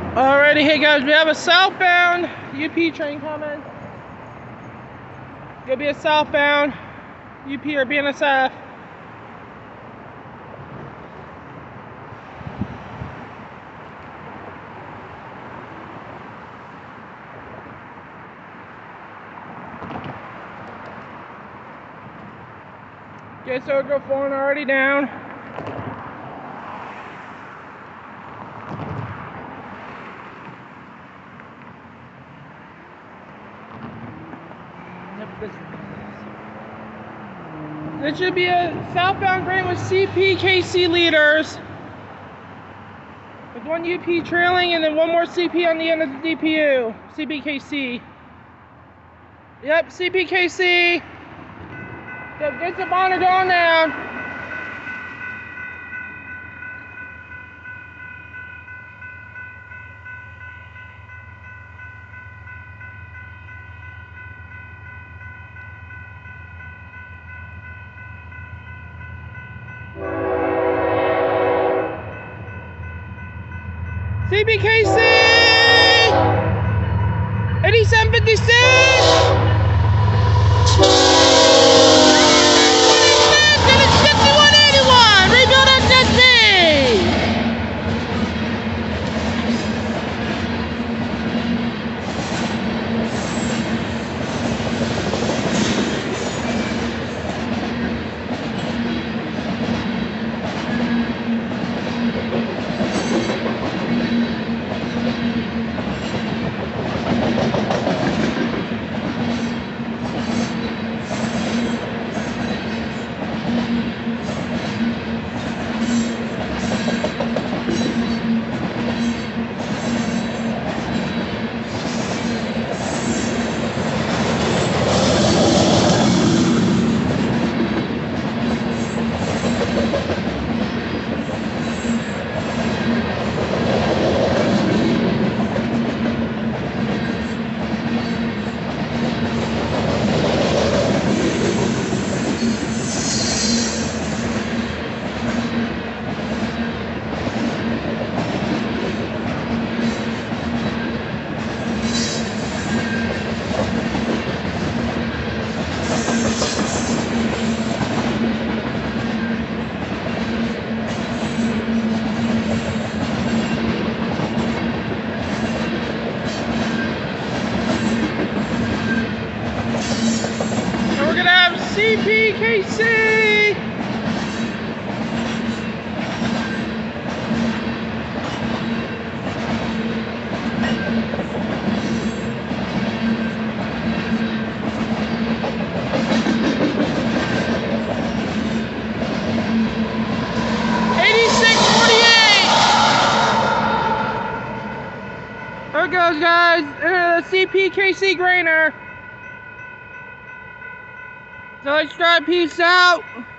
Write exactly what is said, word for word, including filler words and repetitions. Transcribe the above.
Alrighty, hey guys, we have a southbound U P train coming. Gonna be a southbound U P or B N S F. Okay, so go foreign already down. This should be a southbound train with C P K C leaders. With one U P trailing and then one more C P on the end of the D P U. C P K C. Yep, C P K C. Yep, get the monitor going down. C P K C! eighty-seven fifty-six! C P K C! eighty-six forty-eight! There it goes, guys. Uh, the C P K C Grainer. So let's try, peace out.